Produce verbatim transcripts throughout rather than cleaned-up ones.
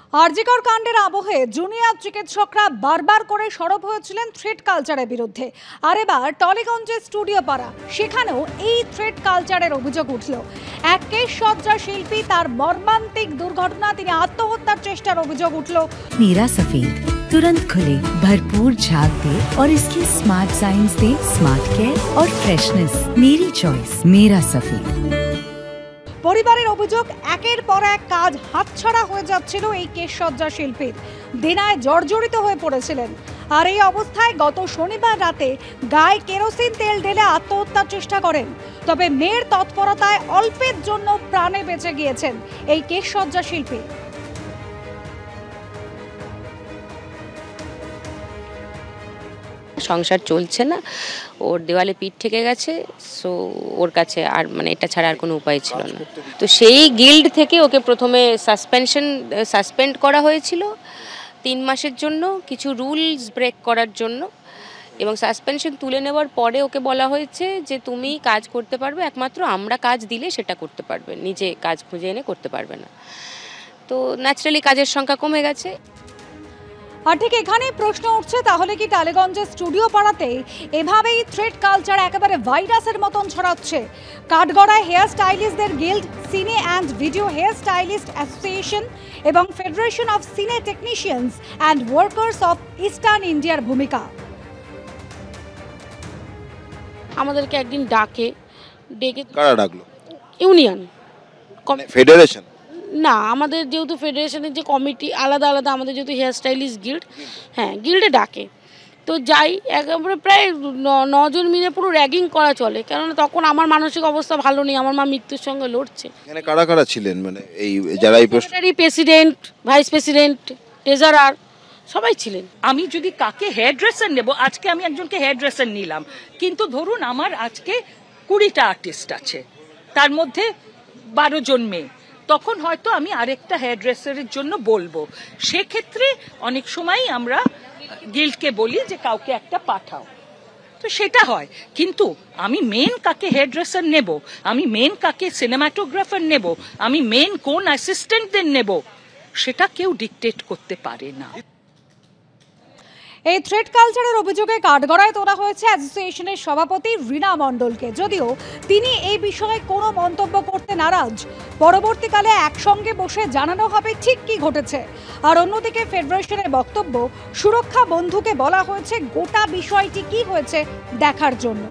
আরজিকর কাণ্ডের আবহে জুনিয়র চিকিৎসকরা বারবার করে সরব হয়েছিলেন থ্রেড কালচারের বিরুদ্ধে। আর এবার টলিগঞ্জের স্টুডিও পাড়া, সেখানেও এই থ্রেড কালচারের অভিযোগ উঠল। এক কেশ সজ্জা শিল্পী, তার মর্মান্তিক দুর্ঘটনা, তিনি আত্মহত্যার চেষ্টার অভিযোগ উঠল। मेरा सफेद तुरंत खुले, भरपूर झाग दे और इसकी स्मार्ट साइंस दे स्मार्ट केयर और फ्रेशनेस। मेरी चॉइस मेरा सफेद। পরিবারের অভিযোগ, একের পর এক কাজ হাতছাড়া হয়ে যাচ্ছিল এই কেশসজ্জা শিল্পীর। দেনায় জর্জরিত হয়ে পড়েছিলেন। আর এই অবস্থায় গত শনিবার রাতে গায়ে কেরোসিন তেল ঢেলে আত্মহত্যার চেষ্টা করেন। তবে মেয়ের তৎপরতায় অল্পের জন্য প্রাণে বেঁচে গিয়েছেন এই কেশসজ্জা শিল্পী। সংসার চলছে না, ওর দেওয়ালে পিঠ ঠেকে গেছে, সো ওর কাছে আর মানে এটা ছাড়া আর কোনো উপায় ছিল না। তো সেই গিল্ড থেকে ওকে প্রথমে সাসপেনশন সাসপেন্ড করা হয়েছিল তিন মাসের জন্য, কিছু রুলস ব্রেক করার জন্য। এবং সাসপেনশন তুলে নেওয়ার পরে ওকে বলা হয়েছে যে তুমি কাজ করতে পারবে, একমাত্র আমরা কাজ দিলে সেটা করতে পারবে, নিজে কাজ খুঁজে এনে করতে পারবে না। তো ন্যাচারালি কাজের সংখ্যা কমে গেছে। আর ঠিক এখানেই প্রশ্ন উঠছে, তাহলে কি টালিগঞ্জের স্টুডিও পাড়াতে এভাবেই থ্রেড কালচার একেবারে ভাইরাসের মতন ছড়াচ্ছে? কাঠগড়ায় হেয়ার স্টাইলিস্টদের guild, cine and video hair stylist association এবং federation of cine technicians and workers of eastern ইন্ডিয়ার ভূমিকা। আমাদেরকে একদিন ডাকে, ডেকে কারা ডাকলো? ইউনিয়ন ফেডারেশন না, আমাদের যেহেতু ফেডারেশনের যে কমিটি আলাদা আলাদা, আমাদের যেহেতু হেয়ার স্টাইলিস্ট গিল্ড, হ্যাঁ গিল্ডে ডাকে। তো যাই, একেবারে প্রায় নজন মিলে পুরো র্যাগিং করা চলে, কেননা তখন আমার মানসিক অবস্থা ভালো নেই, আমার মা মৃত্যুর সঙ্গে লড়ছে। এখানে কারা কারা ছিলেন, মানে এই যারা এই প্রেসিডেন্ট, ভাইস প্রেসিডেন্ট, ট্রেজারার সবাই ছিলেন। আমি যদি কাকে হেয়ার ড্রেসার নেব, আজকে আমি একজনকে হেয়ার ড্রেসার নিলাম, কিন্তু ধরুন আমার আজকে কুড়িটা আর্টিস্ট আছে, তার মধ্যে বারো জন মেয়ে, তখন হয়তো আমি আরেকটা হেয়ার ড্রেসারের জন্য বলবো। সেক্ষেত্রে অনেক সময় আমরা গিল্ডকে বলি যে কাউকে একটা পাঠাও, তো সেটা হয়। কিন্তু আমি মেন কাকে হেয়ার ড্রেসার নেব, আমি মেন কাকে সিনেমাটোগ্রাফার নেব, আমি মেন কোন অ্যাসিস্ট্যান্টদের নেব, সেটা কেউ ডিকটেট করতে পারে না। এই থ্রেড কালচারের অভিযোগে কাঠগড়ায় তোলা হয়েছে অ্যাসোসিয়েশনের সভাপতি রীনা মণ্ডলকে, যদিও তিনি এই বিষয়ে কোনো মন্তব্য করতে নারাজ। পরবর্তীকালে একসঙ্গে বসে জানানো হবে ঠিক কি ঘটেছে। আর অন্যদিকে ফেডারেশনের বক্তব্য, সুরক্ষা বন্ধুকে বলা হয়েছে গোটা বিষয়টি কি হয়েছে দেখার জন্য।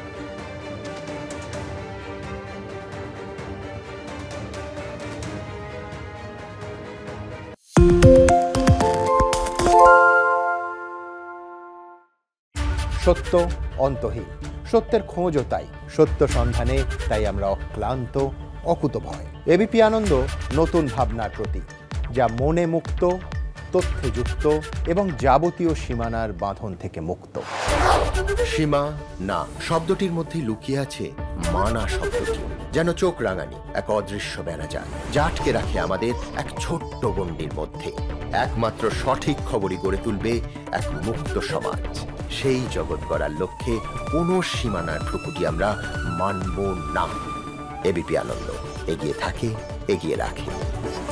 সত্য অন্তহীন, সত্যের খোঁজও তাই, সত্য সন্ধানে তাই আমরা অক্লান্ত, অকুতভয়। এবিপি আনন্দ নতুন ভাবনার প্রতীক, যা মনে মুক্ত, তথ্যে যুক্ত এবং যাবতীয় সীমানার বাঁধন থেকে মুক্ত। সীমা না শব্দটির মধ্যে লুকিয়ে আছে মানা শব্দটি, যেন চোখ রাঙানি এক অদৃশ্য বেড়াজাল, যা আটকে রাখে আমাদের এক ছোট্ট গণ্ডির মধ্যে। একমাত্র সঠিক খবরই গড়ে তুলবে এক মুক্ত সমাজ। সেই জগৎ গড়ার লক্ষ্যে কোনো সীমানার ঠুকুটি আমরা মানব না। এবিপি আনন্দ এগিয়ে থাকে, এগিয়ে রাখে।